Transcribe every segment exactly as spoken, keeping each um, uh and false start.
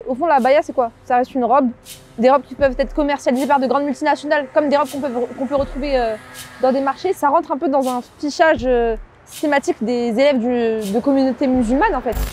Au fond, la abaya, c'est quoi? Ça reste une robe. Des robes qui peuvent être commercialisées par de grandes multinationales, comme des robes qu'on peut, qu'on peut retrouver euh, dans des marchés. Ça rentre un peu dans un fichage euh, systématique des élèves du, de communautés musulmanes, en fait.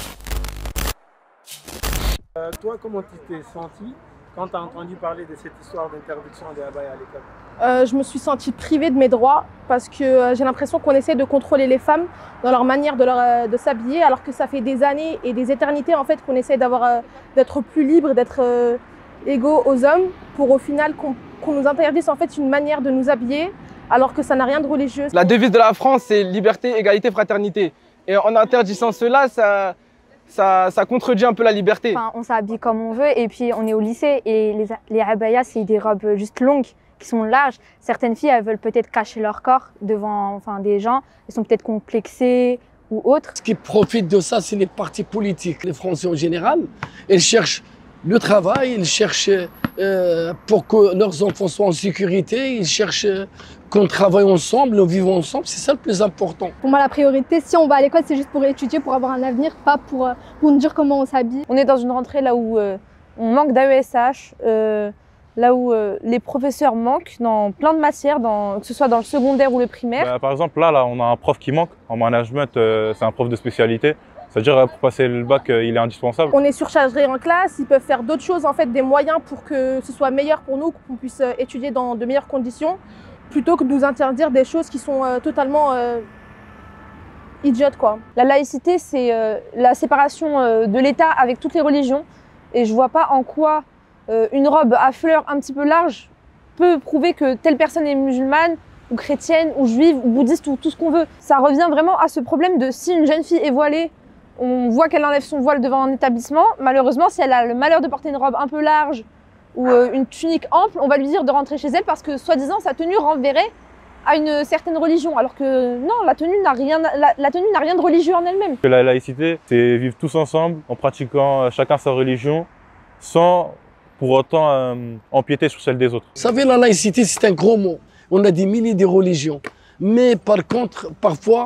Euh, toi, comment tu t'es sentie quand tu as entendu parler de cette histoire d'interdiction des abayas à l'école? Euh, je me suis sentie privée de mes droits parce que euh, j'ai l'impression qu'on essaie de contrôler les femmes dans leur manière de, leur, euh, de s'habiller, alors que ça fait des années et des éternités en fait qu'on essaie d'avoir, euh, d'être plus libre, d'être euh, égaux aux hommes, pour au final qu'on qu'on nous interdise en fait une manière de nous habiller, alors que ça n'a rien de religieux. La devise de la France, c'est liberté, égalité, fraternité. Et en interdisant cela, ça, ça, ça contredit un peu la liberté. Enfin, on s'habille comme on veut et puis on est au lycée et les, les abayas, c'est des robes juste longues qui sont larges. Certaines filles, elles veulent peut-être cacher leur corps devant enfin, des gens. Elles sont peut-être complexées ou autres. Ce qui profite de ça, c'est les partis politiques. Les Français en général, ils cherchent le travail, ils cherchent euh, pour que leurs enfants soient en sécurité, ils cherchent euh, qu'on travaille ensemble, nous vivons ensemble. C'est ça le plus important. Pour moi, la priorité, si on va à l'école, c'est juste pour étudier, pour avoir un avenir, pas pour, euh, pour nous dire comment on s'habille. On est dans une rentrée là où euh, on manque d'A E S H, euh, là où euh, les professeurs manquent dans plein de matières, dans, que ce soit dans le secondaire ou le primaire. Bah, par exemple, là, là, on a un prof qui manque. En management, euh, c'est un prof de spécialité. C'est-à-dire, pour passer le bac, euh, il est indispensable. On est surchargé en classe, ils peuvent faire d'autres choses, en fait, des moyens pour que ce soit meilleur pour nous, qu'on puisse euh, étudier dans de meilleures conditions, plutôt que de nous interdire des choses qui sont euh, totalement euh, idiotes, quoi. La laïcité, c'est euh, la séparation euh, de l'État avec toutes les religions. Et je vois pas en quoi euh, une robe à fleurs un petit peu large peut prouver que telle personne est musulmane, ou chrétienne, ou juive, ou bouddhiste, ou tout ce qu'on veut. Ça revient vraiment à ce problème de si une jeune fille est voilée, on voit qu'elle enlève son voile devant un établissement. Malheureusement, si elle a le malheur de porter une robe un peu large ou euh, une tunique ample, on va lui dire de rentrer chez elle parce que, soi-disant, sa tenue renverrait à une certaine religion. Alors que non, la tenue n'a rien, la, la tenue n'a rien de religieux en elle-même. La laïcité, c'est vivre tous ensemble en pratiquant chacun sa religion sans pour autant euh, empiéter sur celle des autres. Vous savez, la laïcité, c'est un gros mot. On a des milliers de religions. Mais par contre, parfois,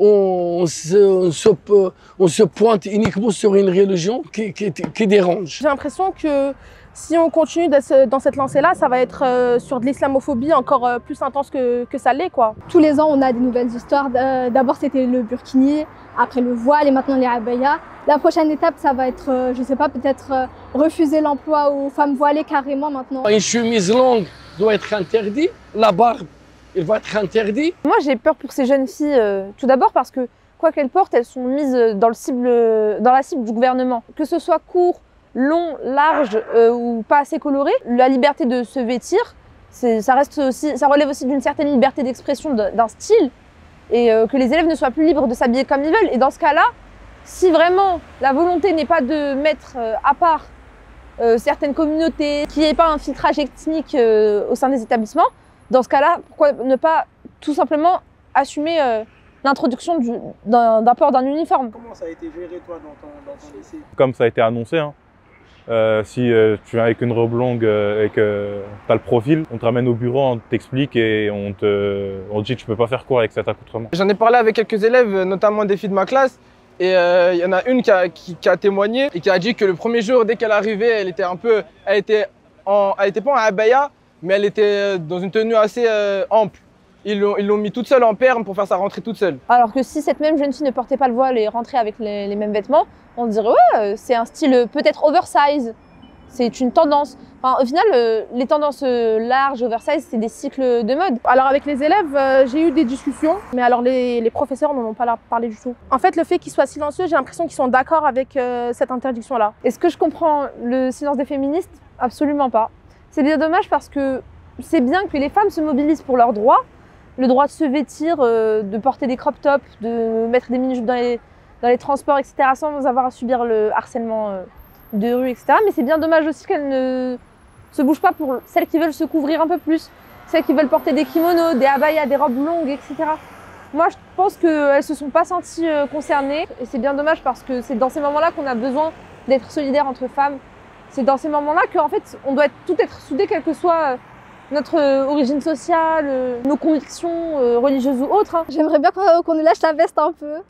on se, on, se, on se pointe uniquement sur une religion qui, qui, qui dérange. J'ai l'impression que si on continue dans cette lancée-là, ça va être sur de l'islamophobie encore plus intense que, que ça l'est, quoi. Tous les ans, on a des nouvelles histoires. D'abord, c'était le burkini, après le voile et maintenant les abayas. La prochaine étape, ça va être, je sais pas, peut-être refuser l'emploi aux femmes voilées carrément maintenant. Une chemise longue doit être interdite, la barbe, il va être interdit. Moi, j'ai peur pour ces jeunes filles, euh, tout d'abord parce que, quoi qu'elles portent, elles sont mises dans, le cible, dans la cible du gouvernement. Que ce soit court, long, large euh, ou pas assez coloré, la liberté de se vêtir, ça, reste aussi, ça relève aussi d'une certaine liberté d'expression d'un style et euh, que les élèves ne soient plus libres de s'habiller comme ils veulent. Et dans ce cas-là, si vraiment la volonté n'est pas de mettre euh, à part euh, certaines communautés, qu'il n'y ait pas un filtrage ethnique euh, au sein des établissements, dans ce cas-là, pourquoi ne pas tout simplement assumer euh, l'introduction d'un port d'un uniforme? Comment ça a été géré, toi, dans ton, dans ton lycée? Comme ça a été annoncé, hein. euh, si euh, tu viens avec une robe longue euh, et que tu as le profil, on te ramène au bureau, on t'explique et on te, on te dit que tu peux pas faire cours avec cet accoutrement. J'en ai parlé avec quelques élèves, notamment des filles de ma classe, et il euh, y en a une qui a, qui, qui a témoigné et qui a dit que le premier jour, dès qu'elle arrivait, elle était un peu, elle était, en, elle était pas en abaya, mais elle était dans une tenue assez euh, ample. Ils l'ont mis toute seule en perme pour faire sa rentrée toute seule. Alors que si cette même jeune fille ne portait pas le voile et rentrait avec les, les mêmes vêtements, on dirait ouais, c'est un style peut-être oversize. C'est une tendance. Enfin, au final, euh, les tendances euh, larges, oversize, c'est des cycles de mode. Alors avec les élèves, euh, j'ai eu des discussions, mais alors les, les professeurs n'en ont pas parlé du tout. En fait, le fait qu'ils soient silencieux, j'ai l'impression qu'ils sont d'accord avec euh, cette interdiction-là. Est-ce que je comprends le silence des féministes? Absolument pas. C'est bien dommage parce que c'est bien que les femmes se mobilisent pour leurs droits, le droit de se vêtir, euh, de porter des crop tops, de mettre des mini-jupes dans les, dans les transports, et cetera, sans avoir à subir le harcèlement euh, de rue, et cetera. Mais c'est bien dommage aussi qu'elles ne se bougent pas pour celles qui veulent se couvrir un peu plus, celles qui veulent porter des kimonos, des abayas, des robes longues, et cetera. Moi, je pense qu'elles ne se sont pas senties euh, concernées et c'est bien dommage parce que c'est dans ces moments-là qu'on a besoin d'être solidaires entre femmes. C'est dans ces moments-là qu'en fait, on doit tout être soudés, quelle que soit notre origine sociale, nos convictions religieuses ou autres. Hein. J'aimerais bien qu'on qu'on nous lâche la veste un peu.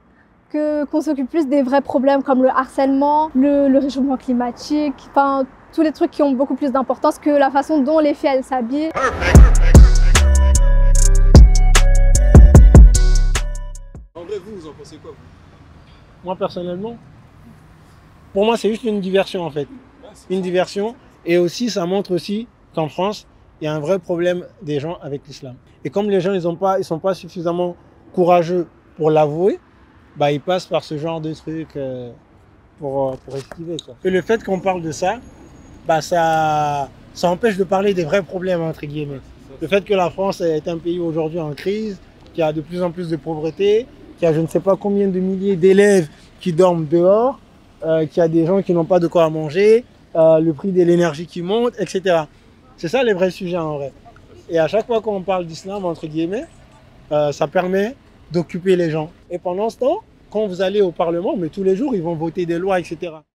que qu'on s'occupe plus des vrais problèmes comme le harcèlement, le, le réchauffement climatique, enfin tous les trucs qui ont beaucoup plus d'importance que la façon dont les filles elles s'habillent. En vrai, vous, vous en pensez quoi, vous? Moi personnellement, pour moi c'est juste une diversion en fait. Une diversion, et aussi ça montre aussi qu'en France, il y a un vrai problème des gens avec l'islam. Et comme les gens ils ont pas, ils sont pas suffisamment courageux pour l'avouer, bah ils passent par ce genre de trucs euh, pour, pour esquiver quoi. Et le fait qu'on parle de ça, bah ça, ça empêche de parler des vrais problèmes entre guillemets. Le fait que la France est un pays aujourd'hui en crise, qu'il y a de plus en plus de pauvreté, qu'il y a je ne sais pas combien de milliers d'élèves qui dorment dehors, euh, qu'il y a des gens qui n'ont pas de quoi manger, euh, le prix de l'énergie qui monte, et cetera. C'est ça les vrais sujets en vrai. Et à chaque fois qu'on parle d'islam, entre guillemets, euh, ça permet d'occuper les gens. Et pendant ce temps, quand vous allez au Parlement, mais tous les jours, ils vont voter des lois, et cetera.